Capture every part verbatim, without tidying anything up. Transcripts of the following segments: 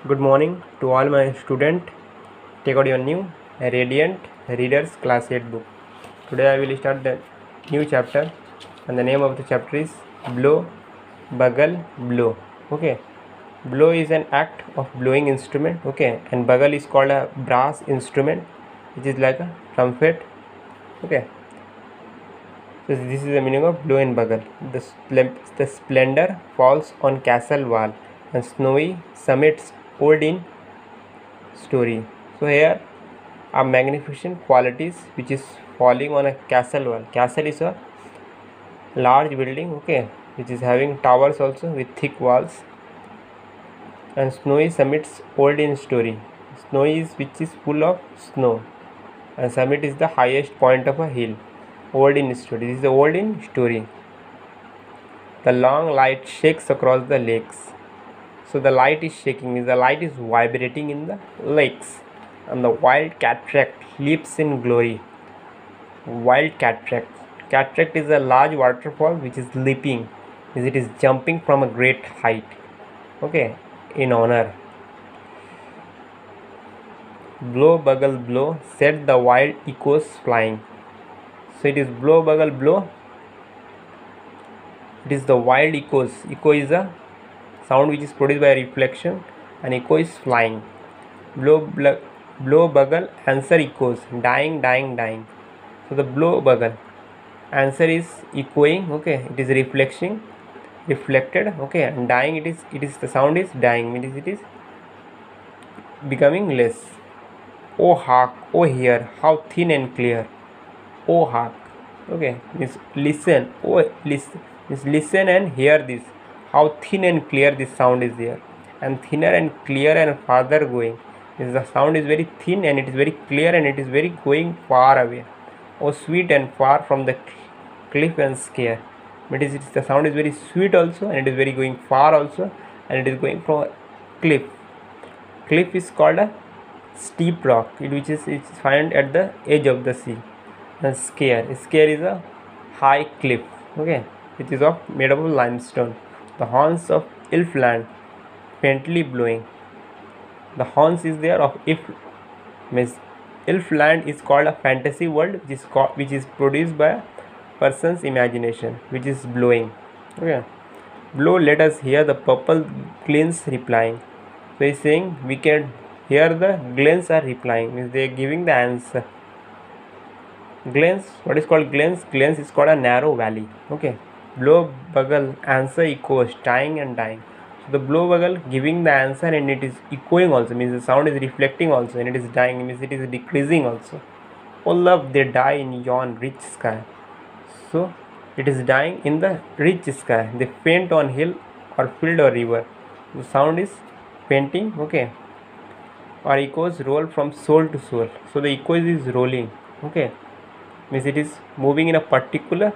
Good morning to all my student. Take out your new Radiant Readers Class eight book. Today I will start the new chapter, and the name of the chapter is Blow, Bugle, Blow. Okay, blow is an act of blowing instrument. Okay, and bugle is called a brass instrument, which is like a trumpet. Okay, so this is the meaning of blow and bugle. The, spl- the splendor falls on castle wall, and snowy summits old in story. So here are magnificent qualities which is falling on a castle wall. Castle is a large building, okay, which is having towers also with thick walls, and snowy summits old in story. Snowy is which is full of snow, and summit is the highest point of a hill. Old in story. This is the old in story. The long light shakes across the lakes. So the light is shaking, means the light is vibrating in the lakes, and the wild cataract leaps in glory. Wild cataract. Cataract is a large waterfall which is leaping, means it is jumping from a great height. Okay, in honor. Blow, bugle, blow, set the wild echoes flying. So it is blow, bugle, blow. It is the wild echoes. Echo is a sound which is produced by reflection, and echo is flying. Blow, bl- blow, bugle, answer echoes, dying, dying, dying. So the blow, bugle, answer is echoing. Okay, it is reflecting, reflected. Okay, and dying, it is it is the sound is dying, means it is becoming less. Oh hark, oh hear, how thin and clear. Oh hark. Okay, means listen. Oh listen, means listen and hear this. How thin and clear this sound is there, and thinner and clear and farther going. Means the sound is very thin and it is very clear and it is very going far away. Oh sweet and far from the cliff and scare. But it is the sound is very sweet also, and it is very going far also, and it is going from a cliff. Cliff is called a steep rock, it which is it's found at the edge of the sea. And scare, scare is a high cliff. Okay, which is of made up of limestone. The horns of Ilfland faintly blowing. The horns is there of if means Ilfland is called a fantasy world which is called, which is produced by a person's imagination, which is blowing. Okay, blow, let us hear the purple glints replying. So he is saying we can hear the glints are replying, means they are giving the answer. Glens, what is called glens? Glens is called a narrow valley. Okay, blow, bugle, answer echoes, dying and dying. So the blow, bugle giving the answer and it is echoing also, means the sound is reflecting also, and it is dying, means it is decreasing also. Oh love, they die in yon rich sky. So it is dying in the rich sky. They faint on hill or field or river. The sound is fainting. Okay, or echoes roll from soul to soul. So the echo is rolling. Okay, means it is moving in a particular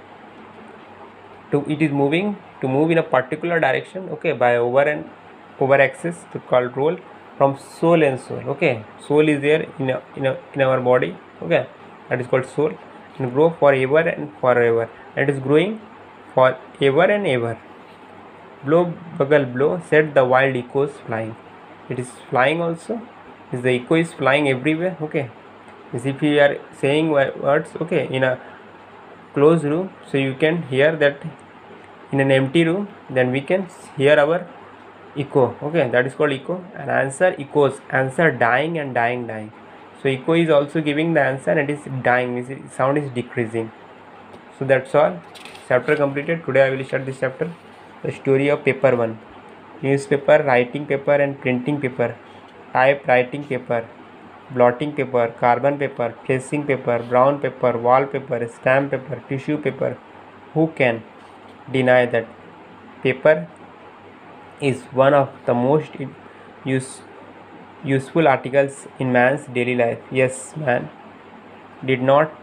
to it is moving to move in a particular direction. Okay, by over and over axis to called roll from soul and soul. Okay, soul is there in a, in a, in our body. Okay, that is called soul, and grow forever and forever, and it is growing for ever and ever. Blow, bugle, blow, set the wild echoes flying. It is flying also, is the echo is flying everywhere. Okay, is if you are saying words, okay, in a closed room, so you can hear that. In an empty room, then we can hear our echo. Okay, that is called echo. And answer echoes, answer dying and dying, dying. So echo is also giving the answer and it is dying, means sound is decreasing. So that's all. Chapter completed. Today I will start this chapter, the story of paper one. Newspaper, writing paper and printing paper, type writing paper, blotting paper, carbon paper, tracing paper, brown paper, wallpaper, stamp paper, tissue paper. Who can deny that paper is one of the most use, useful articles in man's daily life? Yes, man did not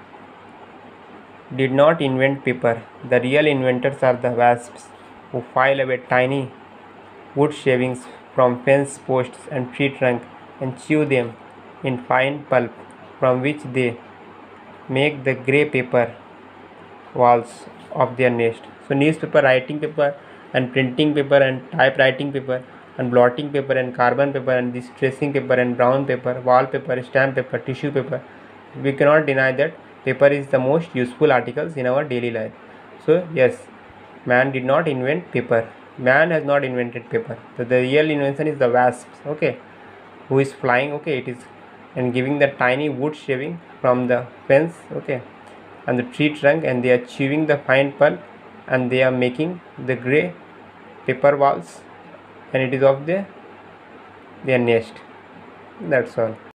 did not invent paper. The real inventors are the wasps who file away tiny wood shavings from fence posts and tree trunk and chew them in fine pulp, from which they make the grey paper walls of their nest. So newspaper, writing paper and printing paper and typewriting paper, and blotting paper and carbon paper and this tracing paper and brown paper, wallpaper, stamp paper, tissue paper. We cannot deny that paper is the most useful articles in our daily life. So yes, man did not invent paper. Man has not invented paper. So the real invention is the wasps, okay, who is flying, okay, it is and giving the tiny wood shaving from the fence, okay, and the tree trunk, and they are chewing the fine pulp and they are making the gray paper walls, and it is of the their nest. That's all.